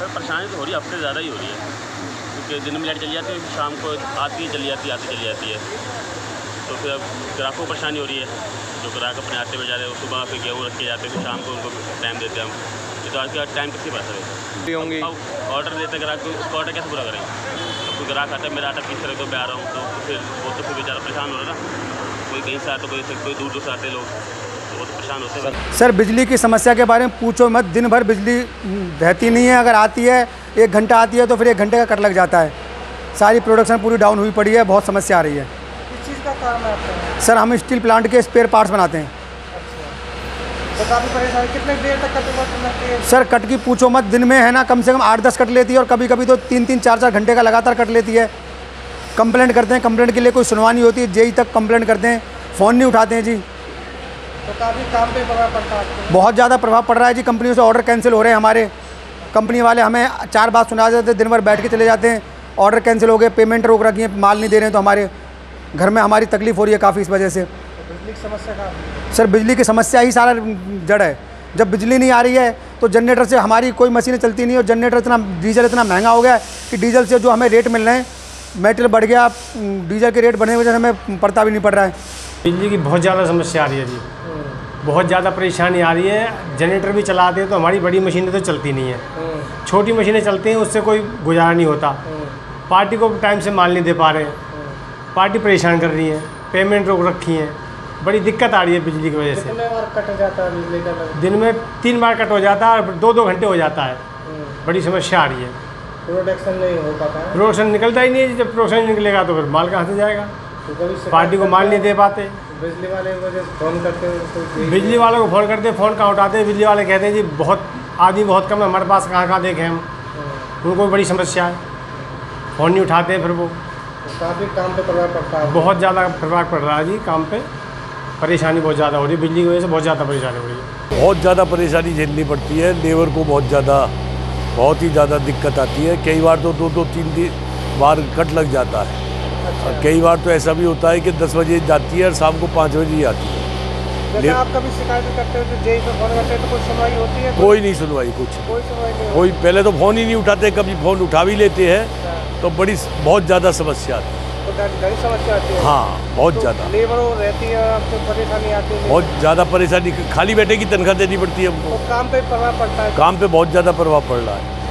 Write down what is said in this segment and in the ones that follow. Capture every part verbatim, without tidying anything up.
Sir परेशानी तो हो रही है, हफ्ते ज़्यादा ही हो रही है, क्योंकि दिन में लाइट चली जाती है, शाम को आती है चली जाती है आती चली जाती है, तो फिर अब ग्राहकों को परेशानी हो रही है। जो ग्राहक अपने आटे में जा रहे हैं, सुबह फिर गेहूँ रख के जाते हैं, फिर शाम को उनको टाइम देते हैं हम। ये तो आज का टाइम किसी बात है होंगी ऑर्डर देते ग्राहक को, उसको ऑर्डर कैसे पूरा करेंगे? अब कोई ग्राहक आता है मेरा आटा किस तरह को मैं आ रहा हूँ, तो फिर वो तो फिर बेचारा परेशान हो रहा है ना। कोई कहीं से आता, कोई कोई दूर दूर से आते लोग, तो वो तो परेशान होते हैं। सर बिजली की समस्या के बारे में पूछो मत, दिन भर बिजली रहती नहीं है, अगर आती है एक घंटा आती है तो फिर एक घंटे का कट लग जाता है। सारी प्रोडक्शन पूरी डाउन हुई पड़ी है, बहुत समस्या आ रही है। किस चीज़ का काम है आपका? सर हम स्टील प्लांट के स्पेयर पार्ट्स बनाते हैं। तो काफ़ी परेशानी, कितने देर तक कट लगती है? सर कट की पूछो मत, दिन में है ना कम से कम आठ दस कट लेती है, और कभी कभी तो तीन तीन चार चार घंटे का लगातार कट लेती है। कंप्लेंट करते हैं, कंप्लेंट के लिए कोई सुनवाई नहीं होती है, जेई तक कंप्लेंट करते हैं, फ़ोन नहीं उठाते हैं जी। तो काफ़ी काम पे प्रभाव पड़ता है? बहुत ज़्यादा प्रभाव पड़ रहा है जी, कंपनियों से ऑर्डर कैंसिल हो रहे हैं हमारे। कंपनी वाले हमें चार बात सुना देते हैं, दिन भर बैठ के चले जाते हैं, ऑर्डर कैंसिल हो गए, पेमेंट रोक रखी है, माल नहीं दे रहे हैं, तो हमारे घर में हमारी तकलीफ़ हो रही है काफ़ी इस वजह से। तो बिजली की समस्या का? सर बिजली की समस्या ही सारा जड़ है। जब बिजली नहीं आ रही है तो जनरेटर से हमारी कोई मशीनें चलती नहीं, और जनरेटर इतना डीजल इतना महंगा हो गया है कि डीजल से जो हमें रेट मिल रहे हैं, मेटेरियल बढ़ गया, डीजल के रेट बढ़ने की वजह से हमें पड़ता भी नहीं पड़ रहा है। बिजली की बहुत ज़्यादा समस्या आ रही है जी, बहुत ज़्यादा परेशानी आ रही है। जनरेटर भी चलाते हैं तो हमारी बड़ी मशीनें तो चलती नहीं है, छोटी मशीनें चलती हैं, उससे कोई गुजारा नहीं होता। पार्टी को टाइम से माल नहीं दे पा रहे, पार्टी परेशान कर रही है, पेमेंट रोक रखी है, बड़ी दिक्कत आ रही है बिजली की वजह से। कितने बार कट हो जाता है बिजली का? दिन में तीन बार कट हो जाता है, और दो दो घंटे हो जाता है, बड़ी समस्या आ रही है। प्रोडक्शन नहीं हो पाता है? प्रोडक्शन निकलता ही नहीं है, जब प्रोडक्शन निकलेगा तो फिर माल कहाँ से जाएगा? तो कभी पार्टी को माल नहीं दे पाते। बिजली वाले वजह से फ़ोन करते हैं तो बिजली वालों को फ़ोन करते हैं, फ़ोन कहाँ उठाते हैं, बिजली वाले कहते हैं जी बहुत आदमी बहुत कम है हमारे पास, कहाँ कहाँ देखें हम। उनको बड़ी समस्या है, फ़ोन नहीं उठाते हैं फिर वो। काफ़ी काम पे प्रभाव पड़ता है? बहुत ज़्यादा प्रभाव पड़ रहा है जी काम पे, परेशानी बहुत ज़्यादा हो रही है, बिजली की वजह से बहुत ज़्यादा परेशानी हो रही है। बहुत ज़्यादा परेशानी झेलनी पड़ती है, लेबर को बहुत ज़्यादा बहुत ही ज़्यादा दिक्कत आती है। कई बार तो दो दो तीन तीन बार कट लग जाता है। अच्छा। और कई बार तो ऐसा भी होता है कि दस बजे जाती है और शाम को पाँच बजे ही आती है। जैसे आप कभी शिकायत करते हो तो जेई पे फ़ोन करते हैं तो कोई सुनवाई होती है? कोई नहीं सुनवाई, कुछ कोई सुनवाई नहीं कोई पहले तो फ़ोन ही नहीं उठाते, कभी फ़ोन उठा भी लेते हैं तो बड़ी बहुत ज़्यादा समस्या आती है। तो बड़ी समस्या आती है? हाँ बहुत तो ज़्यादा, लेबर रहती है, आपको परेशानी आती है? बहुत ज़्यादा परेशानी, खाली बैठे की तनख्वाह देनी पड़ती है हमको। तो काम पे प्रभाव पड़ता है? काम पे बहुत ज़्यादा प्रभाव पड़ रहा है,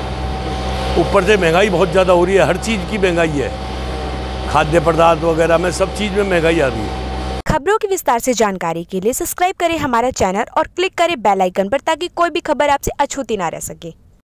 ऊपर से महंगाई बहुत ज़्यादा हो रही है, हर चीज़ की महंगाई है, खाद्य पदार्थ वगैरह में सब चीज़ में महंगाई आ रही है। खबरों की विस्तार से जानकारी के लिए सब्सक्राइब करें हमारा चैनल और क्लिक करें बेल आइकन पर, ताकि कोई भी खबर आपसे अछूती ना रह सके।